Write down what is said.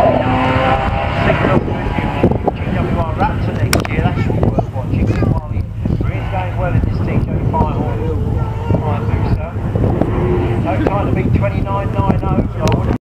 Signal GWR Raptor next year, that should be worth watching. While he's going well in this DJ Firehawk booster. Don't kind of beat 29.9.